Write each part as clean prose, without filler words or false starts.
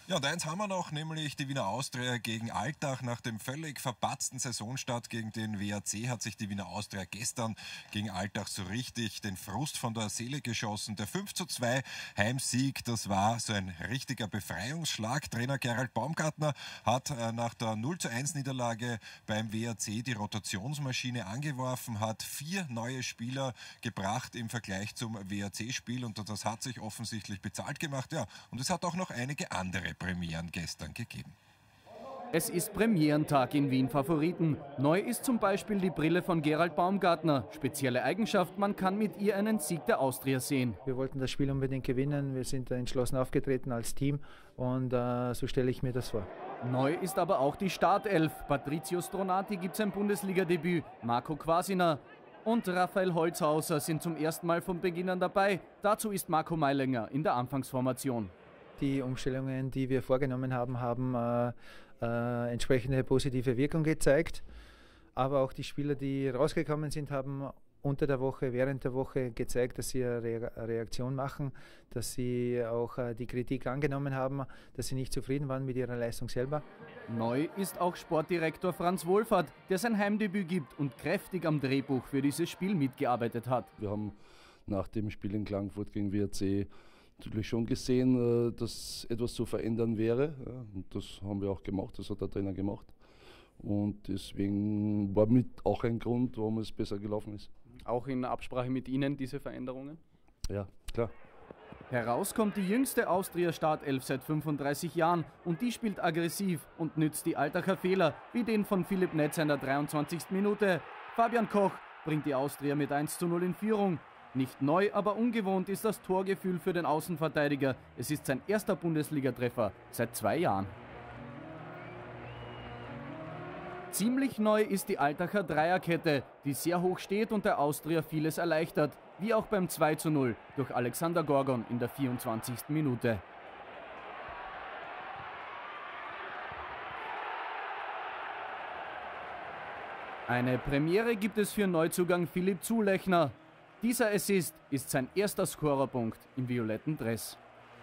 Ja, und eins haben wir noch, nämlich die Wiener Austria gegen Altach. Nach dem völlig verpatzten Saisonstart gegen den WAC hat sich die Wiener Austria gestern gegen Altach so richtig den Frust von der Seele geschossen. Der 5:2 Heimsieg, das war so ein richtiger Befreiungsschlag. Trainer Gerald Baumgartner hat nach der 0:1 Niederlage beim WAC die Rotationsmaschine angeworfen, hat 4 neue Spieler gebracht im Vergleich zum WAC-Spiel und das hat sich offensichtlich bezahlt gemacht. Ja, und es hat auch noch einige andere Premieren gestern gegeben. Es ist Premierentag in Wien Favoriten. Neu ist zum Beispiel die Brille von Gerald Baumgartner. Spezielle Eigenschaft, man kann mit ihr einen Sieg der Austria sehen. Wir wollten das Spiel unbedingt gewinnen. Wir sind entschlossen aufgetreten als Team und so stelle ich mir das vor. Neu ist aber auch die Startelf. Patrizio Stronati gibt sein Bundesliga-Debüt. Marco Quasiner und Raphael Holzhauser sind zum ersten Mal von Beginn an dabei. Dazu ist Marco Mailänger in der Anfangsformation. Die Umstellungen, die wir vorgenommen haben, haben entsprechende positive Wirkung gezeigt. Aber auch die Spieler, die rausgekommen sind, haben unter der Woche, während der Woche gezeigt, dass sie eine Reaktion machen, dass sie auch die Kritik angenommen haben, dass sie nicht zufrieden waren mit ihrer Leistung selber. Neu ist auch Sportdirektor Franz Wohlfahrt, der sein Heimdebüt gibt und kräftig am Drehbuch für dieses Spiel mitgearbeitet hat. Wir haben nach dem Spiel in Klagenfurt gegen WRC natürlich schon gesehen, dass etwas zu verändern wäre. Und das haben wir auch gemacht, das hat der Trainer gemacht. Und deswegen war mit auch ein Grund, warum es besser gelaufen ist. Auch in Absprache mit Ihnen diese Veränderungen? Ja, klar. Heraus kommt die jüngste Austria-Startelf seit 35 Jahren und die spielt aggressiv und nützt die Altacher Fehler, wie den von Philipp Netz in der 23. Minute. Fabian Koch bringt die Austria mit 1:0 in Führung. Nicht neu, aber ungewohnt ist das Torgefühl für den Außenverteidiger. Es ist sein erster Bundesligatreffer seit 2 Jahren. Ziemlich neu ist die Altacher Dreierkette, die sehr hoch steht und der Austria vieles erleichtert, wie auch beim 2:0 durch Alexander Gorgon in der 24. Minute. Eine Premiere gibt es für Neuzugang Philipp Zulechner. Dieser Assist ist sein erster Scorerpunkt im violetten Dress.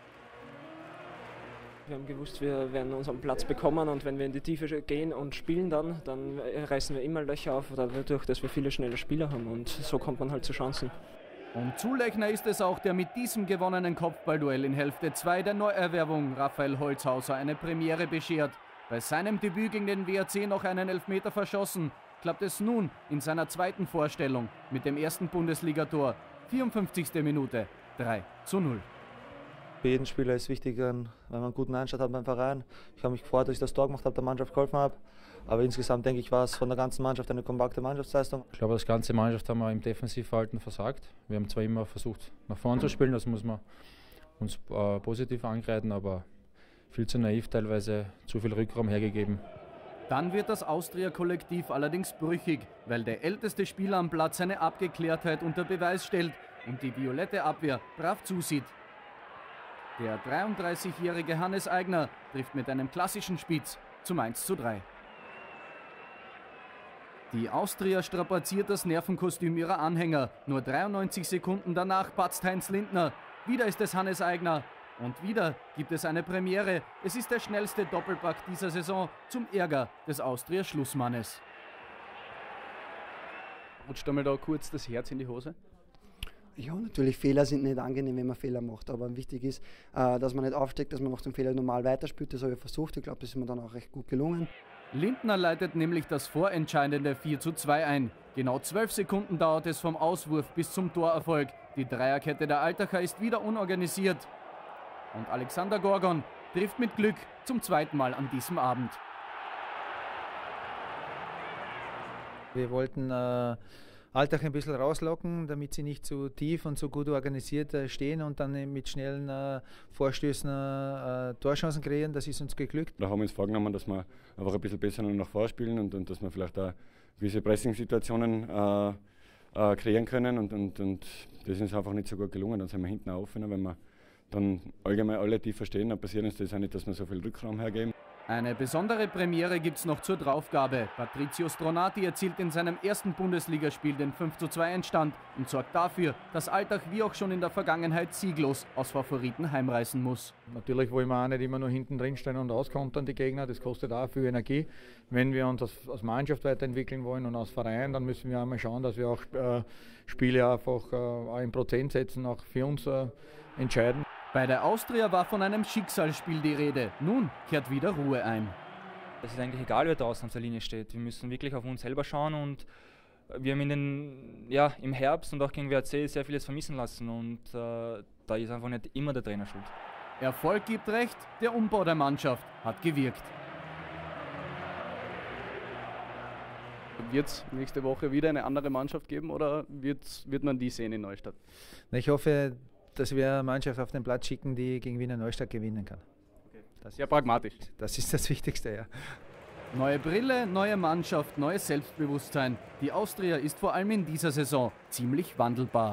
Wir haben gewusst, wir werden unseren Platz bekommen und wenn wir in die Tiefe gehen und spielen dann reißen wir immer Löcher auf, dadurch, dass wir viele schnelle Spieler haben und so kommt man halt zu Chancen. Und Zulechner ist es auch, der mit diesem gewonnenen Kopfballduell in Hälfte 2 der Neuerwerbung Raphael Holzhauser eine Premiere beschert. Bei seinem Debüt gegen den WAC noch einen Elfmeter verschossen, klappt es nun in seiner zweiten Vorstellung mit dem ersten Bundesligator. 54. Minute, 3:0. Für jeden Spieler ist wichtig, wenn man einen guten Einstand hat beim Verein. Ich habe mich gefreut, dass ich das Tor gemacht habe, der Mannschaft geholfen habe. Aber insgesamt denke ich, war es von der ganzen Mannschaft eine kompakte Mannschaftsleistung. Ich glaube, als ganze Mannschaft haben wir im Defensivverhalten versagt. Wir haben zwar immer versucht, nach vorne zu spielen, das muss man uns positiv angreifen, aber viel zu naiv, teilweise zu viel Rückraum hergegeben. Dann wird das Austria-Kollektiv allerdings brüchig, weil der älteste Spieler am Platz seine Abgeklärtheit unter Beweis stellt und die violette Abwehr brav zusieht. Der 33-jährige Hannes Aigner trifft mit einem klassischen Spitz zum 1:3. Die Austria strapaziert das Nervenkostüm ihrer Anhänger. Nur 93 Sekunden danach patzt Heinz Lindner. Wieder ist es Hannes Aigner. Und wieder gibt es eine Premiere. Es ist der schnellste Doppelpack dieser Saison zum Ärger des Austria-Schlussmannes. Rutscht einmal da kurz das Herz in die Hose? Ja, natürlich, Fehler sind nicht angenehm, wenn man Fehler macht. Aber wichtig ist, dass man nicht aufsteckt, dass man nach dem Fehler normal weiterspielt. Das habe ich versucht. Ich glaube, das ist mir dann auch recht gut gelungen. Lindner leitet nämlich das vorentscheidende 4:2 ein. Genau 12 Sekunden dauert es vom Auswurf bis zum Torerfolg. Die Dreierkette der Altacher ist wieder unorganisiert. Und Alexander Gorgon trifft mit Glück zum zweiten Mal an diesem Abend. Wir wollten Altach ein bisschen rauslocken, damit sie nicht zu tief und so gut organisiert stehen und dann mit schnellen Vorstößen Torchancen kreieren. Das ist uns geglückt. Da haben wir uns vorgenommen, dass wir einfach ein bisschen besser nach vorne spielen und dass wir vielleicht auch gewisse Pressing-Situationen kreieren können. Und das ist einfach nicht so gut gelungen. Dann sind wir hinten auf, wenn wir dann allgemein alle tief verstehen, dann passiert uns das auch nicht, dass wir so viel Rückraum hergeben. Eine besondere Premiere gibt's noch zur Draufgabe. Patrizio Stronati erzielt in seinem ersten Bundesligaspiel den 5:2 Endstand und sorgt dafür, dass Altach wie auch schon in der Vergangenheit sieglos aus Favoriten heimreisen muss. Natürlich wollen wir auch nicht immer nur hinten drin stehen und auskontern die Gegner, das kostet auch viel Energie. Wenn wir uns als Mannschaft weiterentwickeln wollen und als Verein, dann müssen wir auch mal schauen, dass wir auch Spiele einfach auch in Prozentsätzen auch für uns entscheiden. Bei der Austria war von einem Schicksalsspiel die Rede. Nun kehrt wieder Ruhe ein. Es ist eigentlich egal, wer draußen auf der Linie steht. Wir müssen wirklich auf uns selber schauen und wir haben im Herbst und auch gegen WRC sehr vieles vermissen lassen und da ist einfach nicht immer der Trainer schuld. Erfolg gibt recht, der Umbau der Mannschaft hat gewirkt. Wird es nächste Woche wieder eine andere Mannschaft geben oder wird man die sehen in Neustadt? Ich hoffe, dass wir eine Mannschaft auf den Platz schicken, die gegen Wiener Neustadt gewinnen kann. Okay. Das ist ja pragmatisch. Das ist das Wichtigste, ja. Neue Brille, neue Mannschaft, neues Selbstbewusstsein. Die Austria ist vor allem in dieser Saison ziemlich wandelbar.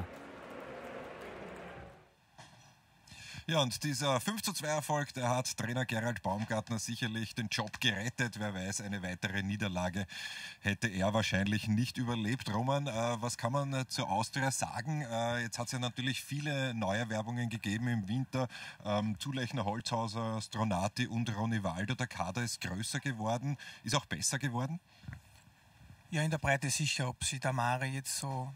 Ja, und dieser 5:2 Erfolg, der hat Trainer Gerald Baumgartner sicherlich den Job gerettet. Wer weiß, eine weitere Niederlage hätte er wahrscheinlich nicht überlebt. Roman, was kann man zur Austria sagen? Jetzt hat es ja natürlich viele Neuerwerbungen gegeben im Winter. Zulechner, Holzhauser, Stronati und Ronny Waldo. Der Kader ist größer geworden, ist auch besser geworden? Ja, in der Breite sicher. Ob sie Damari jetzt so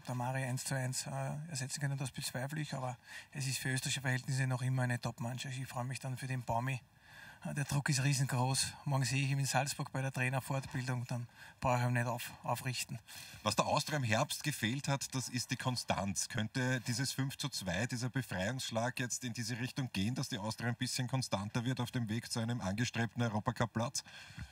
1:1 ersetzen können, das bezweifle ich. Aber es ist für österreichische Verhältnisse noch immer eine Top-Mannschaft. Ich freue mich dann für den Baumi. Der Druck ist riesengroß. Morgen sehe ich ihn in Salzburg bei der Trainerfortbildung. Dann brauche ich ihn nicht aufrichten. Was der Austria im Herbst gefehlt hat, das ist die Konstanz. Könnte dieses 5:2, dieser Befreiungsschlag jetzt in diese Richtung gehen, dass die Austria ein bisschen konstanter wird auf dem Weg zu einem angestrebten Europacup-Platz?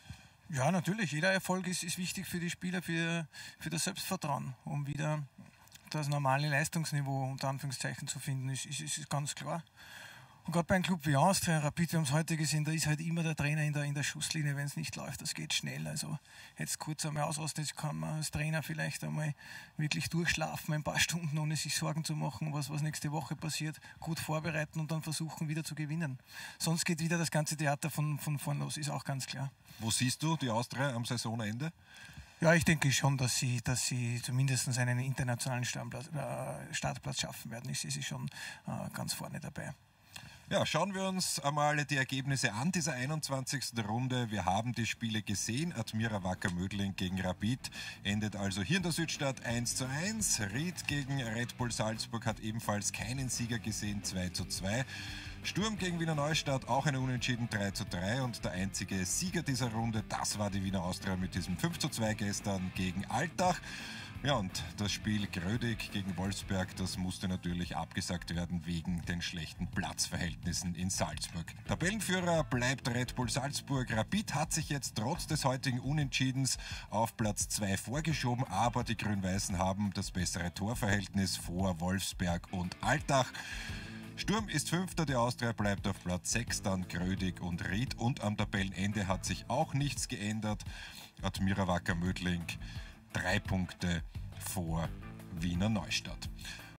Ja, natürlich. Jeder Erfolg ist wichtig für die Spieler, für das Selbstvertrauen, um wieder das normale Leistungsniveau unter Anführungszeichen zu finden, ist ganz klar. Und gerade bei einem Club wie Austria, Rapid, wir haben es heute gesehen, da ist halt immer der Trainer in der Schusslinie, wenn es nicht läuft, das geht schnell. Also jetzt kurz einmal ausrasten, jetzt kann man als Trainer vielleicht einmal wirklich durchschlafen, ein paar Stunden, ohne sich Sorgen zu machen, was nächste Woche passiert, gut vorbereiten und dann versuchen, wieder zu gewinnen. Sonst geht wieder das ganze Theater von vorn los, ist auch ganz klar. Wo siehst du die Austria am Saisonende? Ja, ich denke schon, dass sie zumindest einen internationalen Startplatz schaffen werden. Ich sehe sie schon ganz vorne dabei. Ja, schauen wir uns einmal die Ergebnisse an dieser 21. Runde. Wir haben die Spiele gesehen. Admira Wacker Mödling gegen Rapid endet also hier in der Südstadt 1:1. Ried gegen Red Bull Salzburg hat ebenfalls keinen Sieger gesehen, 2:2. Sturm gegen Wiener Neustadt, auch eine Unentschieden 3:3 und der einzige Sieger dieser Runde, das war die Wiener Austria mit diesem 5:2 gestern gegen Altach. Ja, und das Spiel Grödig gegen Wolfsberg, das musste natürlich abgesagt werden wegen den schlechten Platzverhältnissen in Salzburg. Tabellenführer bleibt Red Bull Salzburg. Rapid hat sich jetzt trotz des heutigen Unentschiedens auf Platz 2 vorgeschoben, aber die Grün-Weißen haben das bessere Torverhältnis vor Wolfsberg und Altach. Sturm ist Fünfter, die Austria bleibt auf Platz 6, dann Grödig und Ried. Und am Tabellenende hat sich auch nichts geändert. Admira Wacker Mödling 3 Punkte vor Wiener Neustadt.